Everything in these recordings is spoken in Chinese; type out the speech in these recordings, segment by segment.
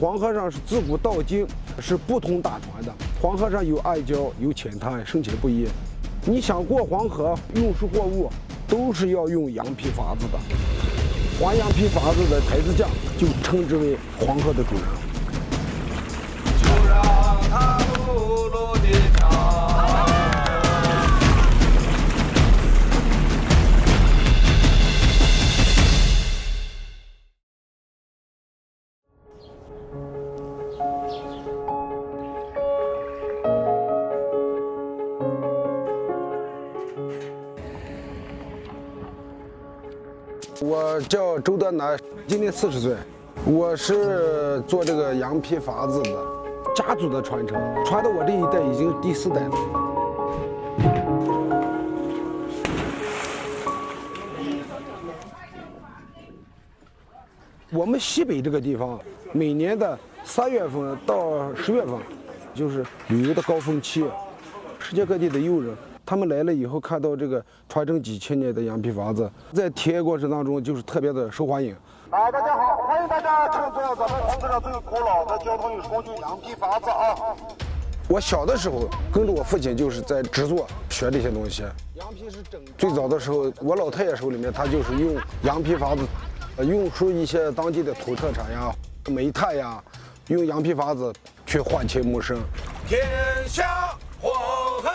黄河上是自古到今是不通大船的，黄河上有矮礁，有浅滩，深浅不一。你想过黄河运输货物，都是要用羊皮筏子的。划羊皮筏子的台子匠就称之为黄河的主人。 就让它露露的长。 我叫周德南，今年40岁，我是做这个羊皮筏子的，家族的传承，传到我这一代已经第4代了。我们西北这个地方，每年的3月份到10月份，就是旅游的高峰期，世界各地的友人。 他们来了以后，看到这个传承几千年的羊皮筏子，在体验过程当中就是特别的受欢迎。 大家好，欢迎大家乘坐咱们黄河上最古老的交通运输工具羊皮筏子啊！ 我小的时候跟着我父亲就是在制作学这些东西。羊皮是整。最早的时候，我老太爷手里面，他就是用羊皮筏子，运输一些当地的土特产呀、煤炭呀，用羊皮筏子去换钱谋生。 天下黄河。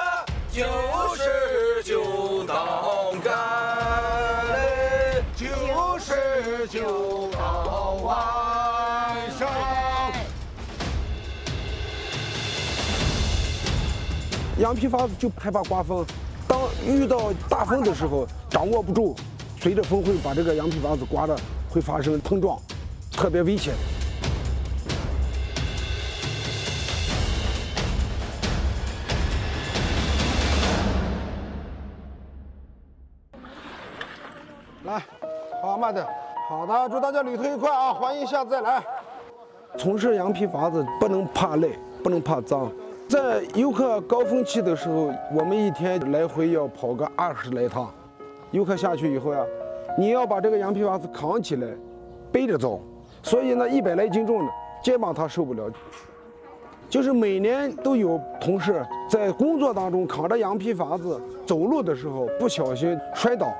99道干嘞，99道晚上。 羊皮筏子就害怕刮风，当遇到大风的时候，掌握不住，随着风会把这个羊皮筏子刮的会发生碰撞，特别危险。 来，好，慢点。好的，祝大家旅途愉快啊！欢迎下次再来。从事羊皮筏子不能怕累，不能怕脏。在游客高峰期的时候，我们一天来回要跑个20来趟。游客下去以后呀，你要把这个羊皮筏子扛起来，背着走。所以呢，100来斤重的肩膀他受不了。就是每年都有同事在工作当中扛着羊皮筏子走路的时候不小心摔倒。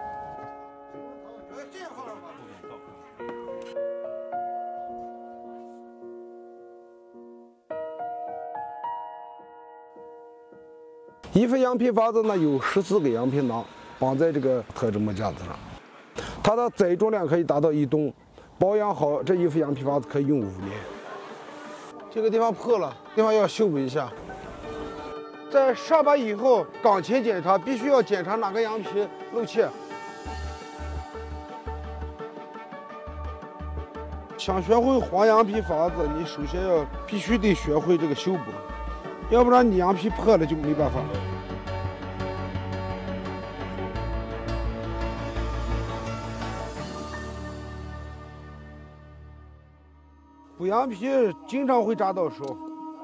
一副羊皮筏子呢有14个羊皮囊绑在这个特制木架子上，它的载重量可以达到1吨，保养好这一副羊皮筏子可以用5年。这个地方破了，地方要修补一下。在上班以后，岗前检查必须要检查哪个羊皮漏气。想学会划羊皮筏子，你首先必须得学会这个修补。 要不然你羊皮破了就没办法。补羊皮经常会扎到手。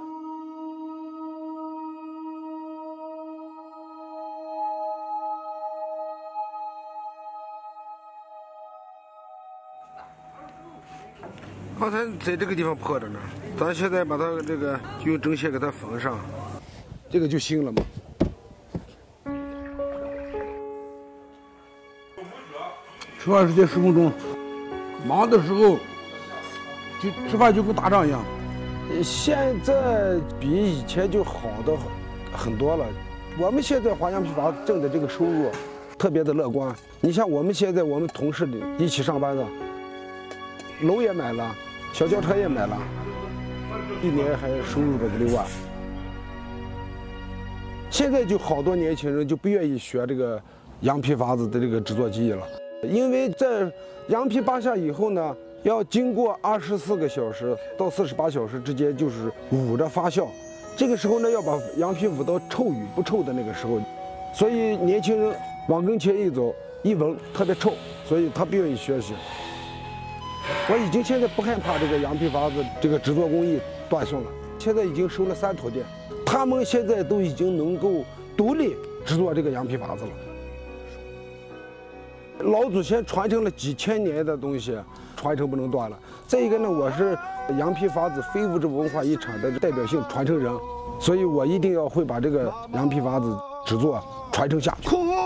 刚才在这个地方破着呢，咱现在把它这个用针线给它缝上，这个就行了嘛。吃饭时间10分钟，忙的时候就吃饭就跟打仗一样。现在比以前就好的很多了。我们现在划羊皮筏子挣的这个收入特别的乐观。你像我们现在我们同事一起上班的，楼也买了。 小轿车也买了，一年还收入个5、6万。现在就好多年轻人就不愿意学这个羊皮筏子的这个制作技艺了，因为在羊皮扒下以后呢，要经过24个小时到48小时之间，就是捂着发酵。这个时候呢，要把羊皮捂到臭与不臭的那个时候，所以年轻人往跟前一走，一闻特别臭，所以他不愿意学习。 我已经现在不害怕这个羊皮筏子这个制作工艺断送了，现在已经收了3头店，他们现在都已经能够独立制作这个羊皮筏子了。 老祖先传承了几千年的东西，传承不能断了。再一个呢，我是羊皮筏子非物质文化遗产的代表性传承人，所以我一定要会把这个羊皮筏子制作传承下去。